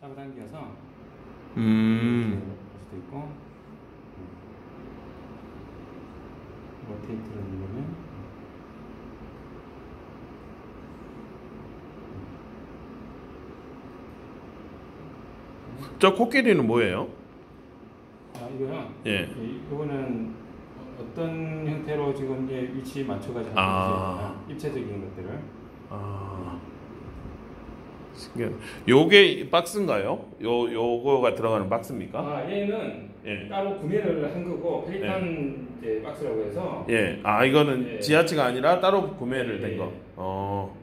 잡아당겨서 볼 수도 있고, 로테이트를 누르면 저 코끼리는 뭐예요? 이거요. 예. 이거는 어떤 형태로 지금 이제 위치 맞춰가지고 입체적인 것들을. 신기하네. 요게 박스인가요? 요거가 들어가는 박스입니까? 얘는 예. 따로 구매를 한 거고 펠리칸 이제 박스라고 해서. 예. 이거는 지하체가 아니라 따로 구매를 된 거.